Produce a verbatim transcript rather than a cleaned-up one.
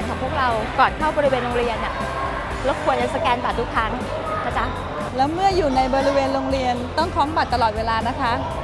ของพวกเราก่อนเข้าบริเวณโรงเรียนเนี่ยรบกวนจะสแกนบัตรทุกครั้งนะจ๊ะแล้วเมื่ออยู่ในบริเวณโรงเรียนต้องคล้องบัตรตลอดเวลานะคะ